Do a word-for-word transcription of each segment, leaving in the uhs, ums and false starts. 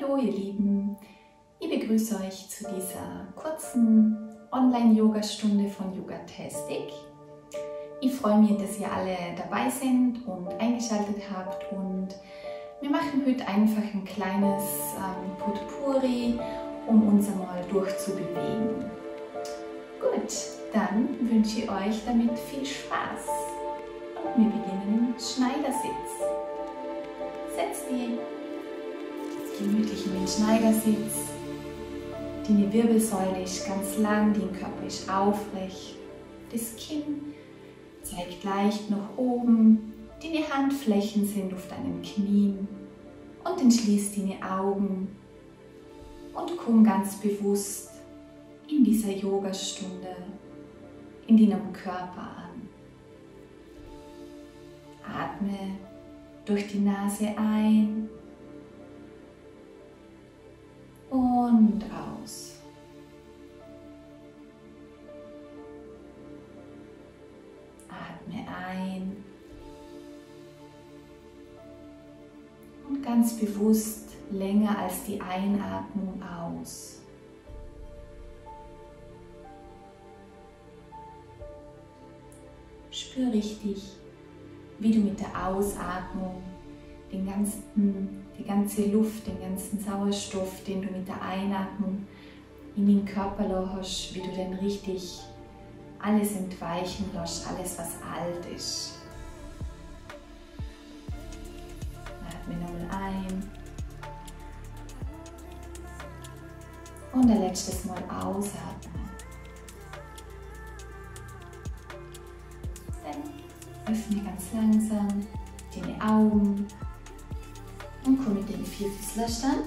Hallo ihr Lieben, ich begrüße euch zu dieser kurzen Online-Yoga-Stunde von Yogatastic. Ich freue mich, dass ihr alle dabei sind und eingeschaltet habt und wir machen heute einfach ein kleines ähm, Potpourri, um uns einmal durchzubewegen. Gut, dann wünsche ich euch damit viel Spaß und wir beginnen im Schneidersitz. Setzt dich gemütlich in den Schneidersitz. Deine Wirbelsäule ist ganz lang, dein Körper ist aufrecht. Das Kinn zeigt leicht nach oben. Deine Handflächen sind auf deinen Knien. Und dann schließ deine Augen und komm ganz bewusst in dieser Yogastunde in deinem Körper an. Atme durch die Nase ein und aus. Atme ein und ganz bewusst länger als die Einatmung aus. Spür richtig, wie du mit der Ausatmung den ganzen, die ganze Luft, den ganzen Sauerstoff, den du mit der Einatmung in den Körper hast, wie du dann richtig alles entweichen lässt, alles was alt ist. Atme nochmal ein und ein letztes Mal ausatmen. Dann öffne ganz langsam deine Augen und komm mit dem Vierfüßlerstand.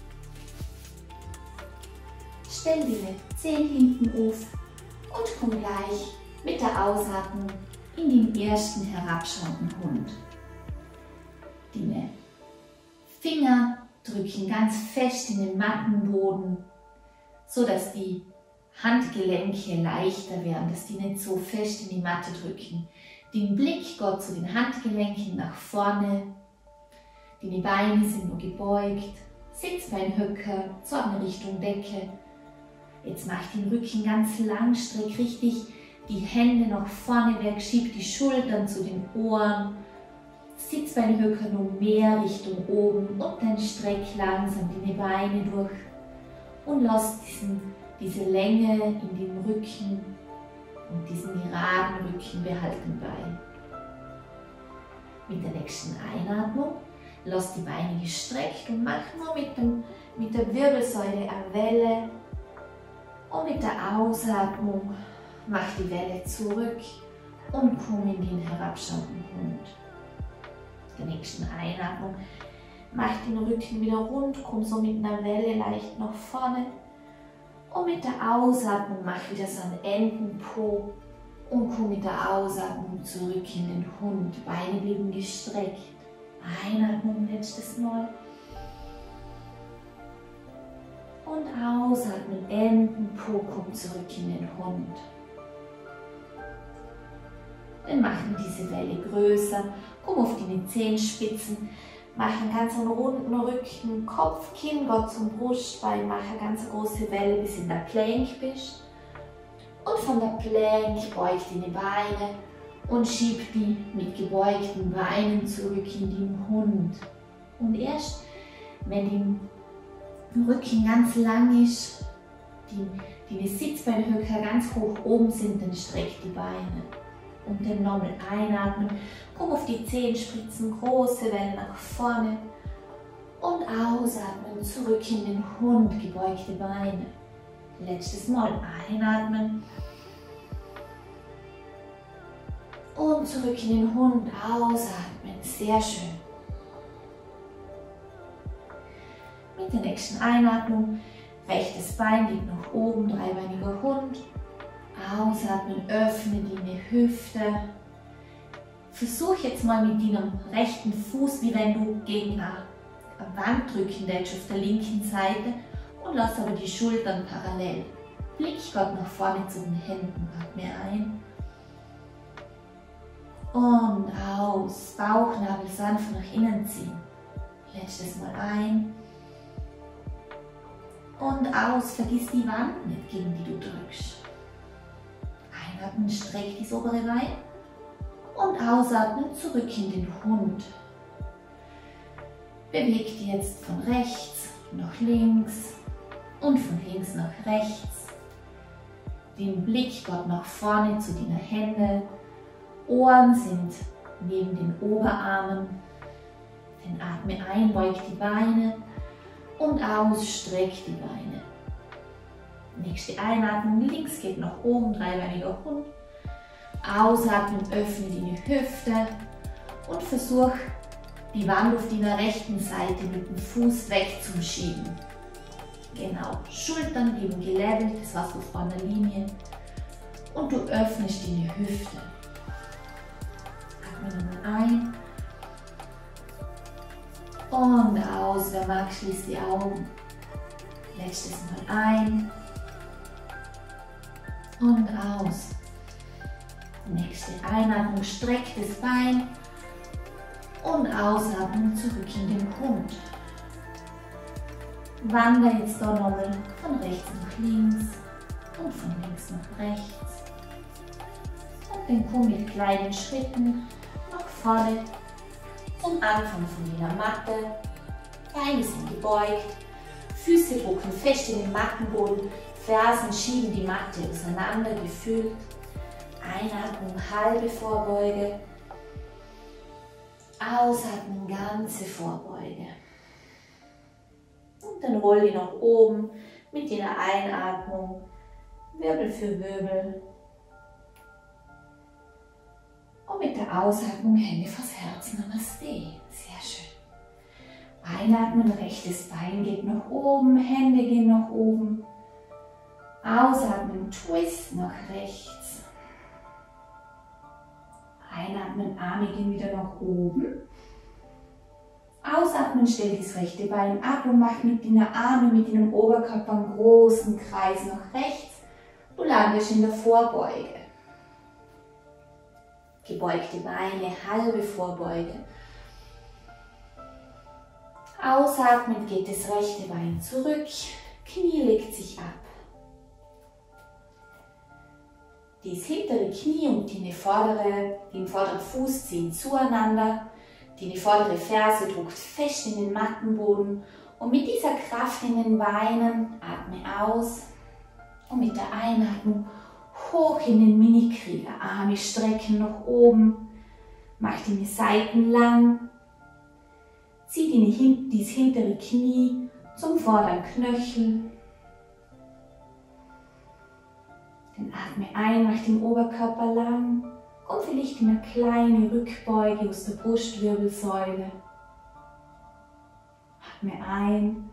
Stell deine Zehen hinten auf und komm gleich mit der Ausatmung in den ersten herabschauenden Hund. Deine Finger drücken ganz fest in den Mattenboden, sodass die Handgelenke leichter werden, dass die nicht so fest in die Matte drücken. Den Blick geht zu den Handgelenken nach vorne. Deine Beine sind nur gebeugt. Sitzbeinhöcker zur Richtung Decke. Jetzt mach den Rücken ganz lang, streck richtig die Hände nach vorne weg, schieb die Schultern zu den Ohren. Sitzbeinhöcker nur mehr Richtung oben und dann streck langsam deine Beine durch und lass diesen, diese Länge in den Rücken und diesen geraden Rücken behalten bei. Mit der nächsten Einatmung lass die Beine gestreckt und mach nur mit, dem, mit der Wirbelsäule eine Welle. Und mit der Ausatmung mach die Welle zurück und komm in den herabschauenden Hund. Mit der nächsten Einatmung mach den Rücken wieder rund, komm so mit einer Welle leicht nach vorne. Und mit der Ausatmung mach wieder so einen Entenpo und komm mit der Ausatmung zurück in den Hund. Beine blieben gestreckt. Einatmung, letztes Mal. Und ausatmen, Entenpo, komm zurück in den Hund. Dann machen diese Welle größer, komm auf die Zehenspitzen, mach einen ganz runden Rücken, Kopf, Kinn, Gott zum Brustbein, mach eine ganz große Welle, bis in der Plank bist. Und von der Plank beug deine Beine und schieb die mit gebeugten Beinen zurück in den Hund. Und erst, wenn die Rücken ganz lang ist, die, die Sitzbeinhöcker ganz hoch oben sind, dann streck die Beine. Und dann nochmal einatmen, komm auf die Zehenspitzen, große Welle nach vorne und ausatmen, zurück in den Hund, gebeugte Beine. Letztes Mal einatmen und zurück in den Hund, ausatmen, sehr schön. Mit der nächsten Einatmung, rechtes Bein liegt nach oben, dreibeiniger Hund. Ausatmen, öffne deine Hüfte. Versuch jetzt mal mit deinem rechten Fuß, wie wenn du gegen eine Wand drücken willst auf der linken Seite und lass aber die Schultern parallel. Blick geht nach vorne zu den Händen, atme ein und aus. Bauchnabel sanft nach innen ziehen. Letztes Mal ein Und aus, vergiss die Wand nicht, gegen die du drückst. Einatmen, streck das obere Bein. Und ausatmen, zurück in den Hund. Beweg dich jetzt von rechts nach links und von links nach rechts. Den Blick geht nach vorne zu deinen Händen. Ohren sind neben den Oberarmen. Dann atme ein, beug die Beine und aus, streck die Beine. Nächste Einatmung, links geht nach oben, dreibeiniger Hund. Ausatmen, öffne deine Hüfte und versuch die Wand auf deiner rechten Seite mit dem Fuß wegzuschieben. Genau, Schultern bleiben gelevelt, das war's auf einer Linie. Und du öffnest deine Hüfte. Atme nochmal ein. Und aus, wer mag, schließt die Augen. Letztes Mal ein. Und aus. Nächste Einatmung, streck das Bein. Und ausatmen, zurück in den Hund. Wander jetzt da nochmal von rechts nach links und von links nach rechts. Und dann komm mit kleinen Schritten nach vorne zum Anfang von deiner Matte. Beine sind gebeugt, Füße drucken fest in den Mattenboden, Fersen schieben die Matte auseinander, gefühlt. Einatmung, halbe Vorbeuge. Ausatmen, ganze Vorbeuge. Und dann roll die nach oben mit der Einatmung, Wirbel für Wirbel. Und mit der Ausatmung Hände vors Herz, Namaste. Sehr schön. Einatmen, rechtes Bein geht nach oben, Hände gehen nach oben. Ausatmen, Twist nach rechts. Einatmen, Arme gehen wieder nach oben. Ausatmen, stell das rechte Bein ab und mach mit den Armen, mit dem Oberkörper einen großen Kreis nach rechts. Du landest in der Vorbeuge. Gebeugte Beine, halbe Vorbeuge. Ausatmen geht das rechte Bein zurück, Knie legt sich ab. Das hintere Knie und die vordere, den vorderen Fuß ziehen zueinander. Die vordere Ferse drückt fest in den Mattenboden. Und mit dieser Kraft in den Beinen atme aus. Und mit der Einatmung hoch in den Mini-Krieger. Arme strecken nach oben. Mach die Seiten lang. Zieh das hintere Knie zum vorderen Knöchel. Dann atme ein, mach den Oberkörper lang und vielleicht eine kleine Rückbeuge aus der Brustwirbelsäule. Atme ein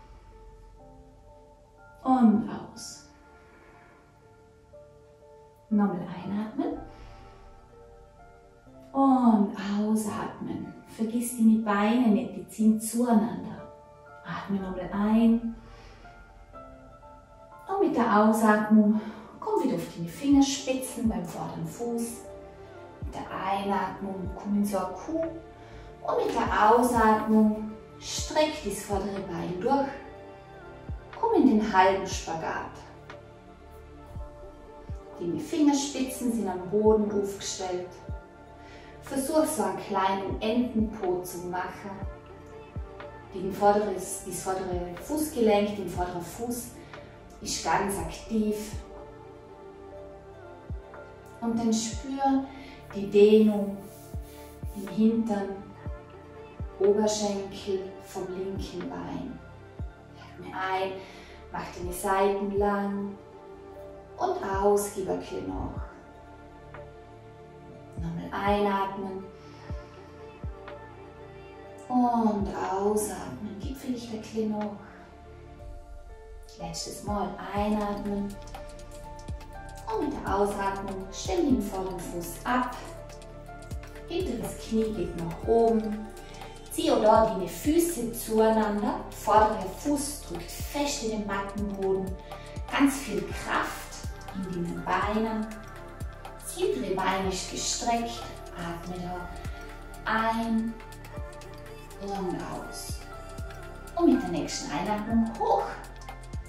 und aus. Nochmal einatmen und ausatmen. Vergiss die Beine nicht, die ziehen zueinander. Atme nochmal ein und mit der Ausatmung komm wieder auf die Fingerspitzen beim vorderen Fuß. Mit der Einatmung komm in so eine Kuh und mit der Ausatmung streck das vordere Bein durch. Komm in den halben Spagat. Die Fingerspitzen sind am Boden aufgestellt. Versuch so einen kleinen Entenpo zu machen. Den vordere, das vordere Fußgelenk, den vorderen Fuß ist ganz aktiv. Und dann spür die Dehnung im Hintern, Oberschenkel vom linken Bein. Atme ein, mach deine Seiten lang und aus, gib ein bisschen noch. Nochmal einatmen und ausatmen, gib vielleicht ein bisschen noch. Letztes Mal einatmen. Und mit der Ausatmung stell den vorderen Fuß ab. Hinteres Knie geht nach oben. Zieh oder deine Füße zueinander. Vorderer Fuß drückt fest in den Mattenboden. Ganz viel Kraft in den Beinen. Das hintere Bein ist gestreckt. Atme da ein und aus. Und mit der nächsten Einatmung hoch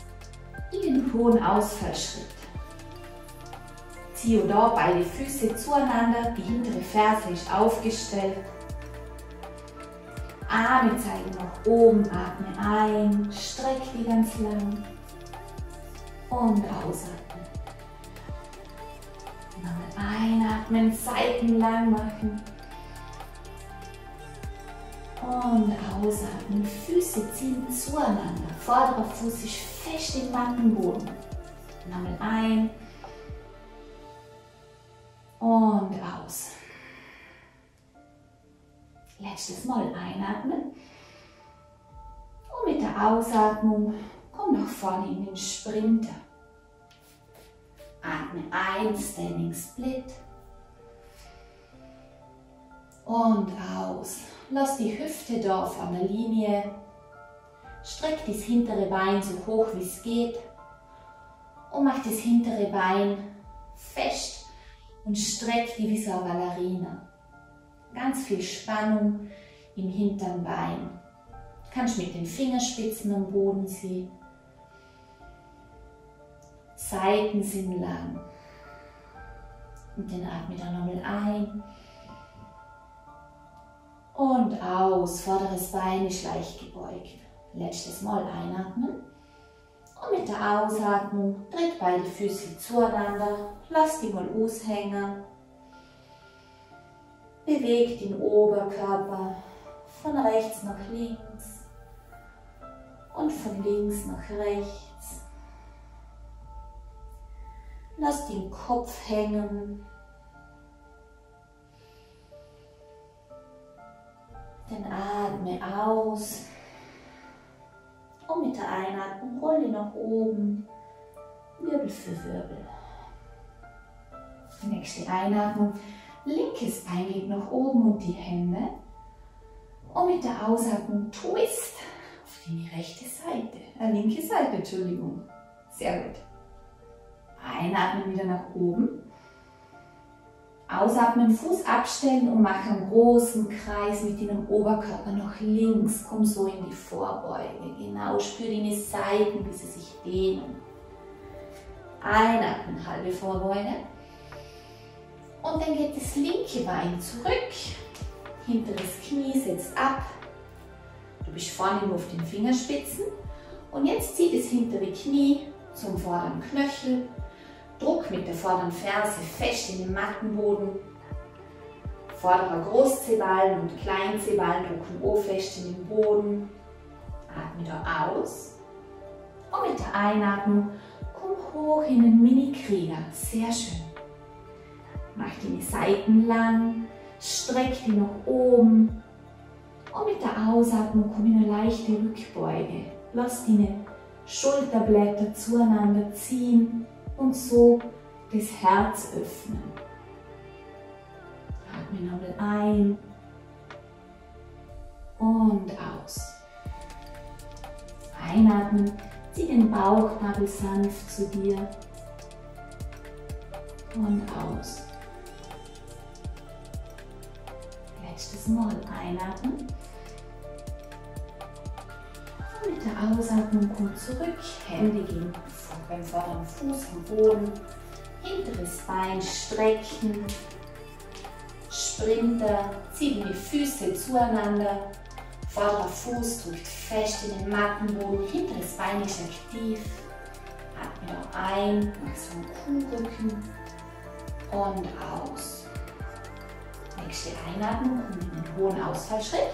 und hohen Ausfallschritt. Ziehe da beide Füße zueinander, die hintere Ferse ist aufgestellt. Arme zeigen nach oben, atme ein, streck die ganz lang und ausatmen. Nochmal einatmen, Seiten lang machen und ausatmen. Füße ziehen zueinander, vorderer Fuß ist fest im Mattenboden. Nochmal ein und aus. Letztes Mal einatmen und mit der Ausatmung komm nach vorne in den Sprinter. Atme ein, Standing Split und aus. Lass die Hüfte da auf einer Linie. Streck das hintere Bein so hoch wie es geht und mach das hintere Bein fest und streck die wie so eine Ballerina. Ganz viel Spannung im hinteren Bein. Du kannst mit den Fingerspitzen am Boden ziehen. Seiten sind lang. Und dann atme dann nochmal ein. Und aus. Vorderes Bein ist leicht gebeugt. Letztes Mal einatmen. Und mit der Ausatmung tritt beide Füße zueinander. Lass die mal aushängen. Bewegt den Oberkörper von rechts nach links und von links nach rechts. Lass den Kopf hängen. Dann atme aus. Und mit der Einatmung rolle nach oben, Wirbel für Wirbel. Nächste Einatmung. Linkes Bein geht nach oben und die Hände. Und mit der Ausatmung Twist auf die rechte Seite. Äh, linke Seite, Entschuldigung. Sehr gut. Einatmen wieder nach oben. Ausatmen, Fuß abstellen und mach einen großen Kreis mit dem Oberkörper nach links. Komm so in die Vorbeuge. Genau, spür deine Seiten, wie sie sich dehnen. Einatmen, halbe Vorbeuge. Und dann geht das linke Bein zurück, hinteres Knie setzt ab. Du bist vorne nur auf den Fingerspitzen. Und jetzt zieh das hintere Knie zum vorderen Knöchel. Druck mit der vorderen Ferse fest in den Mattenboden. Vorderer Großzehballen und Kleinzehballen drücken auch fest in den Boden. Atme da aus. Und mit der Einatmung komm hoch in den Mini-Krieger. Sehr schön. Mach die Seiten lang, streck die nach oben und mit der Ausatmung komm in eine leichte Rückbeuge. Lass deine Schulterblätter zueinander ziehen und so das Herz öffnen. Atme nochmal ein und aus. Einatmen, zieh den Bauchnabel sanft zu dir und aus. Letztes Mal einatmen. Und mit der Ausatmung komm zurück. Hände gehen beim vorderen Fuß am Boden. Hinteres Bein strecken. Sprinter. Zieh die Füße zueinander. Vorderer Fuß drückt fest in den Mattenboden. Hinteres Bein ist aktiv. Atme da ein. Mach so einen Kuhrücken. Und aus. Nächste Einatmung und in den hohen Ausfallschritt.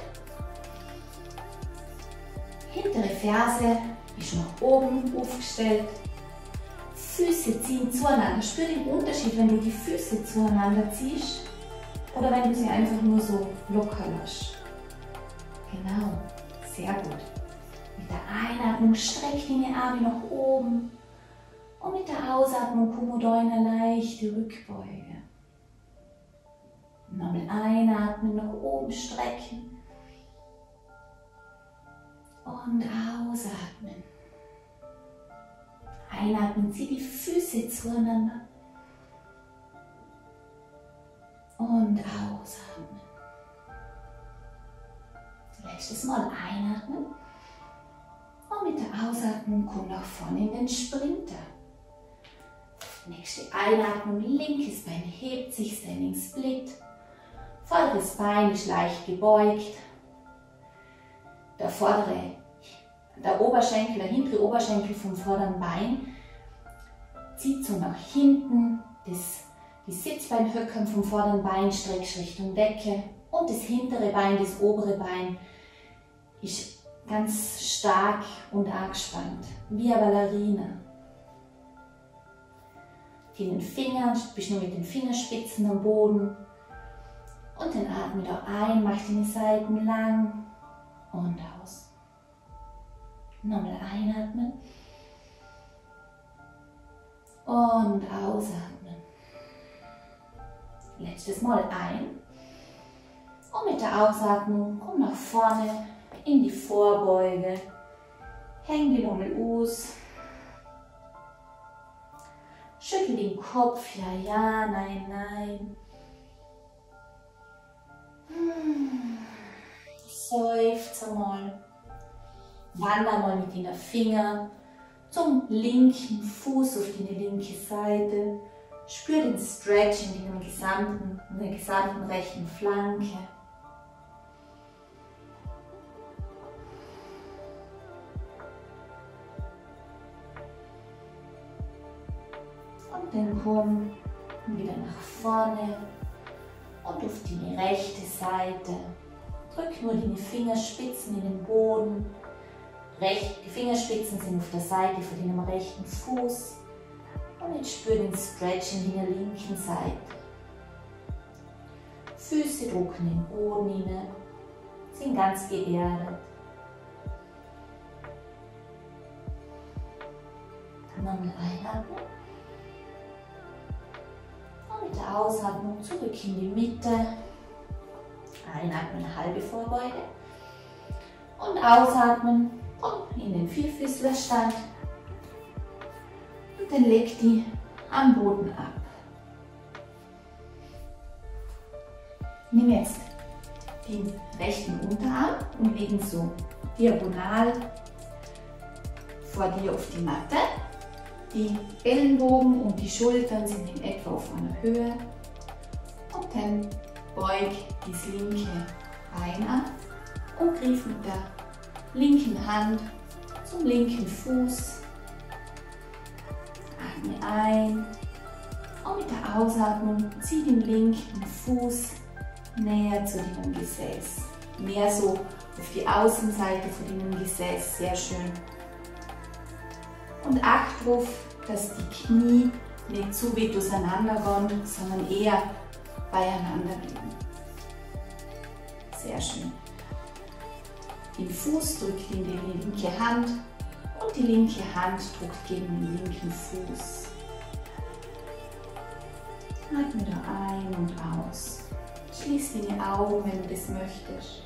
Hintere Ferse ist nach oben aufgestellt. Füße ziehen zueinander. Spür den Unterschied, wenn du die Füße zueinander ziehst oder wenn du sie einfach nur so locker lässt. Genau, sehr gut. Mit der Einatmung streck deine Arme nach oben und mit der Ausatmung komm da in eine leichte Rückbeuge. Nochmal einatmen, nach oben strecken und ausatmen. Einatmen, zieh die Füße zueinander und ausatmen. Letztes Mal einatmen und mit der Ausatmung Ausatmen, komm nach vorne in den Sprinter. Nächste Einatmung, linkes Bein hebt sich, Standing Split. Vorderes Bein ist leicht gebeugt. Der vordere, der Oberschenkel, der hintere Oberschenkel vom vorderen Bein zieht so nach hinten. Das, die Sitzbeinhöckern vom vorderen Bein streckst Richtung Decke. Und das hintere Bein, das obere Bein, ist ganz stark und angespannt, wie eine Ballerina. Die in den Fingern, bist nur mit den Fingerspitzen am Boden. Und dann atme da ein, mach deine Seiten lang und aus. Nochmal einatmen und ausatmen. Letztes Mal ein. Und mit der Ausatmung komm nach vorne in die Vorbeuge. Häng die nochmal aus. Schüttel den Kopf, ja, ja, nein, nein. Hm. Seufz einmal. Wander mal mit den Fingern zum linken Fuß auf die linke Seite. Spür den Stretch in der gesamten, in der gesamten rechten Flanke. Und dann komm wieder nach vorne und auf die rechte Seite. Drück nur die Fingerspitzen in den Boden. Recht, die Fingerspitzen sind auf der Seite von deinem rechten Fuß. Und jetzt spür den Stretch in der linken Seite. Füße drucken den Boden hinein, sind ganz geerdet. Nochmal einatmen. Und mit der Ausatmung zurück in die Mitte. Einatmen, halbe Vorbeuge. Und ausatmen, komm in den Vierfüßlerstand. Und dann leg die am Boden ab. Nimm jetzt den rechten Unterarm und leg ihn so diagonal vor dir auf die Matte. Die Ellenbogen und die Schultern sind in etwa auf einer Höhe. Und dann beug das linke Bein ab und griff mit der linken Hand zum linken Fuß. Atme ein und mit der Ausatmung zieh den linken Fuß näher zu deinem Gesäß. Mehr so auf die Außenseite von deinem Gesäß, sehr schön. Und acht darauf, dass die Knie nicht zu weit auseinander gehen, sondern eher beieinander liegen. Sehr schön. Den Fuß drückt in die linke Hand und die linke Hand drückt gegen den linken Fuß. Atme da ein und aus. Schließ deine Augen, wenn du das möchtest.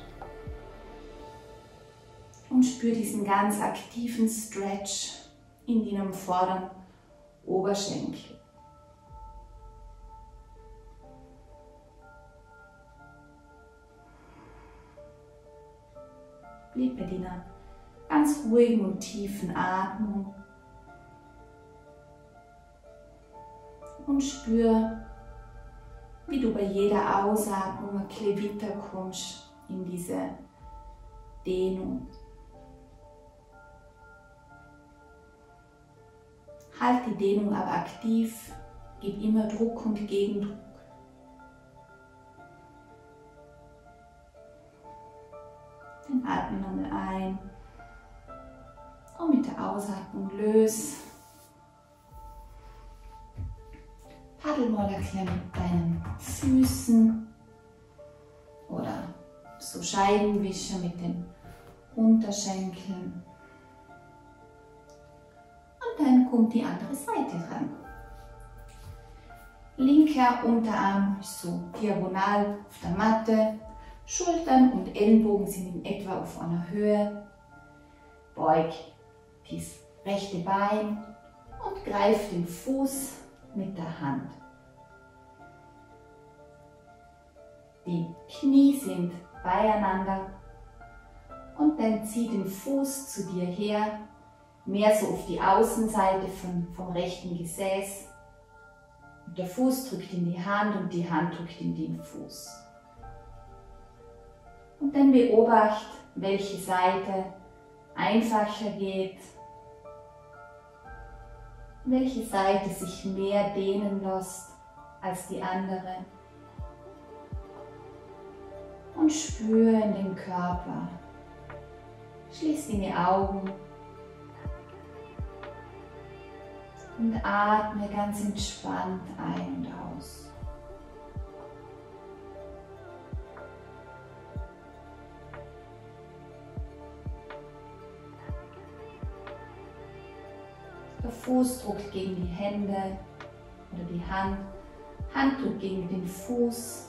Und spür diesen ganz aktiven Stretch in deinem vorderen Oberschenkel. Bleib bei deiner ganz ruhigen und tiefen Atmung und spür, wie du bei jeder Ausatmung ein bisschen weiter kommst in diese Dehnung. Halt die Dehnung aber aktiv, gib immer Druck und Gegendruck. Dann atme nochmal ein und mit der Ausatmung löse. Paddel mal ein bisschen mit deinen Füßen oder so Scheibenwischer mit den Unterschenkeln. Und dann kommt die andere Seite dran. Linker Unterarm so diagonal auf der Matte. Schultern und Ellenbogen sind in etwa auf einer Höhe. Beug das rechte Bein und greif den Fuß mit der Hand. Die Knie sind beieinander und dann zieh den Fuß zu dir her, mehr so auf die Außenseite von, vom rechten Gesäß. Und der Fuß drückt in die Hand und die Hand drückt in den Fuß. Und dann beobacht, welche Seite einfacher geht, welche Seite sich mehr dehnen lässt als die andere. Und spüre in den Körper. Schließ deine Augen und atme ganz entspannt ein und aus. Der Fuß drückt gegen die Hände oder die Hand, Hand drückt gegen den Fuß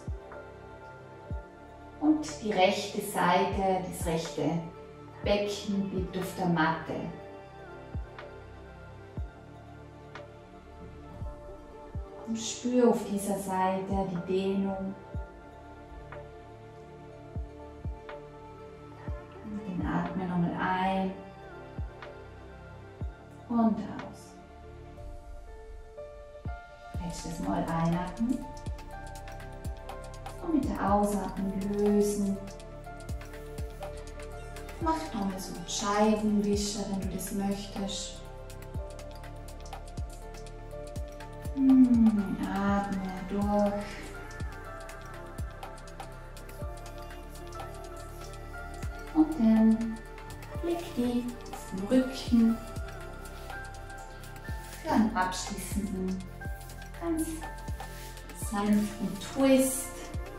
und die rechte Seite, das rechte Becken liegt auf der Matte. Und spüre auf dieser Seite die Dehnung. Und dann atme nochmal ein und aus. Letztes Mal einatmen und mit der Ausatmung lösen. Mach nochmal so einen Scheibenwischer, wenn du das möchtest. Hm, atme durch. Und dann leg die auf den Rücken für einen abschließenden, ganz sanften Twist.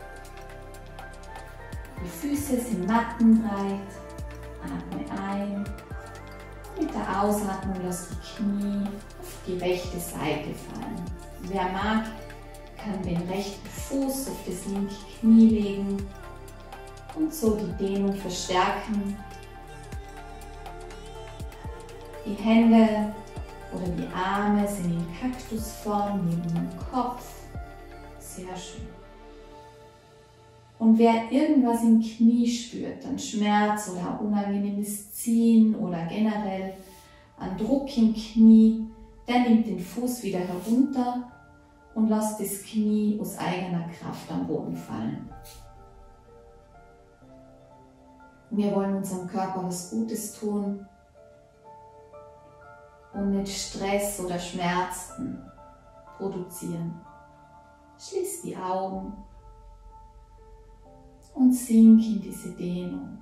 Die Füße sind mattenbreit. Atme ein. Mit der Ausatmung lass die Knie auf die rechte Seite fallen. Wer mag, kann den rechten Fuß auf das linke Knie legen und so die Dehnung verstärken. Die Hände oder die Arme sind in Kaktusform neben dem Kopf. Sehr schön. Und wer irgendwas im Knie spürt, an Schmerz oder unangenehmes Ziehen oder generell an Druck im Knie, der nimmt den Fuß wieder herunter und lässt das Knie aus eigener Kraft am Boden fallen. Wir wollen unserem Körper was Gutes tun und nicht Stress oder Schmerzen produzieren. Schließ die Augen und sink in diese Dehnung.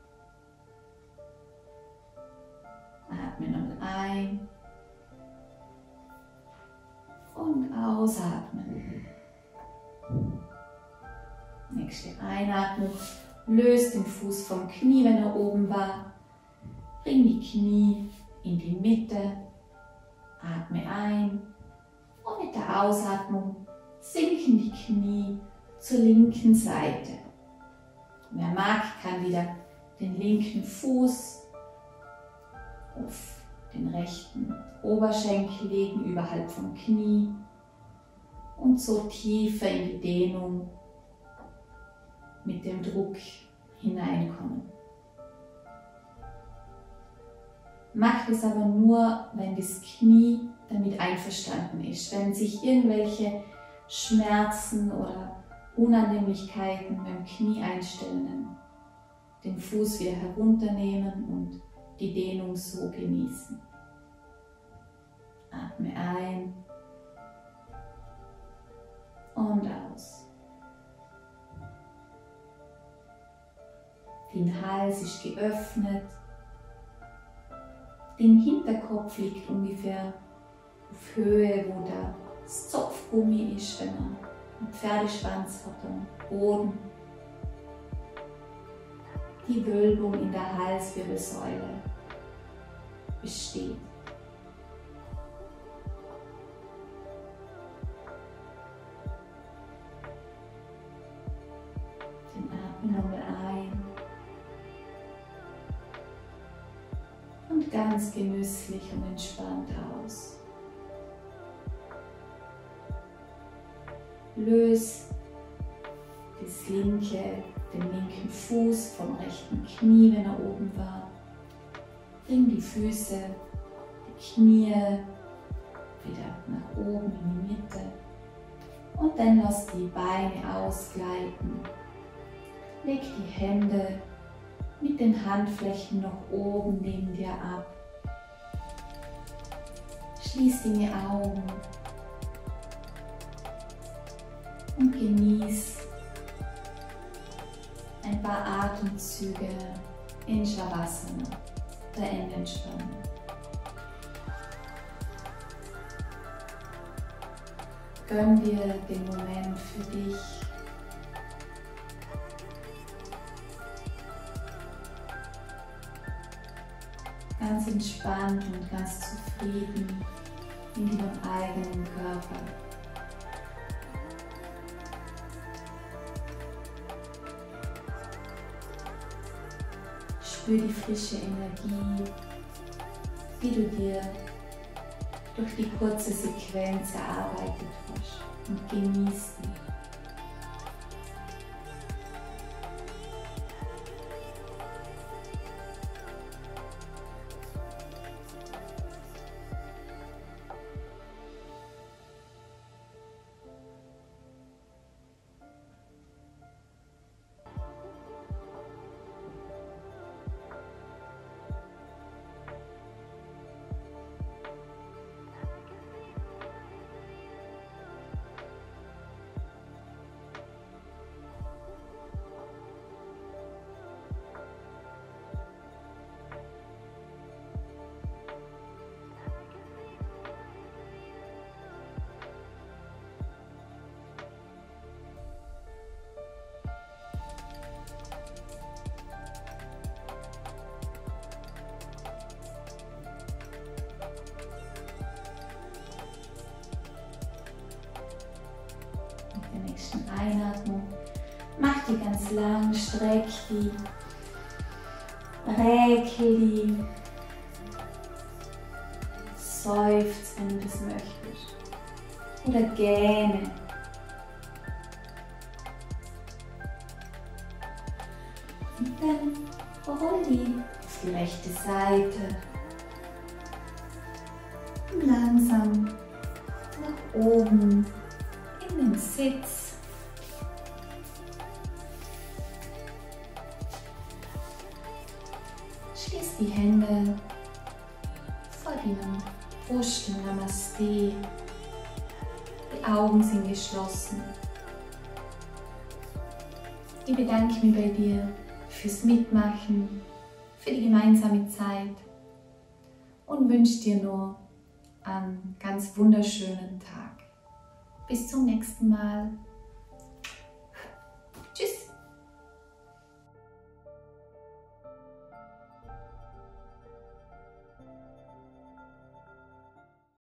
Atme nochmal ein und ausatmen. Nächste Einatmung. Löst den Fuß vom Knie, wenn er oben war. Bring die Knie in die Mitte. Atme ein und mit der Ausatmung sinken die Knie zur linken Seite. Wer mag, kann wieder den linken Fuß auf den rechten Oberschenkel legen, überhalb vom Knie und so tiefer in die Dehnung mit dem Druck hineinkommen. Macht es aber nur, wenn das Knie damit einverstanden ist, wenn sich irgendwelche Schmerzen oder Unannehmlichkeiten beim Knie einstellen, den Fuß wieder herunternehmen und die Dehnung so genießen. Atme ein und aus. Den Hals ist geöffnet. Den Hinterkopf liegt ungefähr auf Höhe, wo das Zopfgummi ist, wenn man einen Pferdeschwanz hat am Boden. Die Wölbung in der Halswirbelsäule besteht. Den Atmen nochmal ein und ganz genüsslich und entspannt aus. Löse das linke, den linken Fuß vom rechten Knie, wenn er oben war. Bring die Füße Knie wieder nach oben in die Mitte und dann lass die Beine ausgleiten. Leg die Hände mit den Handflächen nach oben neben dir ab. Schließ deine Augen und genieß ein paar Atemzüge in Shavasana, der Endentspannung. Gönn dir den Moment für dich. Ganz entspannt und ganz zufrieden in deinem eigenen Körper. Spür die frische Energie, die du dir durch die kurze Sequenz erarbeitet hast, und genieß sie. Einatmung. Mach die ganz lang, streck die, räkel die, seufz, wenn du das möchtest, oder gähne. Und dann roll die auf die rechte Seite und langsam nach oben in den Sitz. Schließ die Hände vor deinem Brust im Namaste. Die Augen sind geschlossen. Ich bedanke mich bei dir fürs Mitmachen, für die gemeinsame Zeit und wünsche dir nur einen ganz wunderschönen Tag. Bis zum nächsten Mal.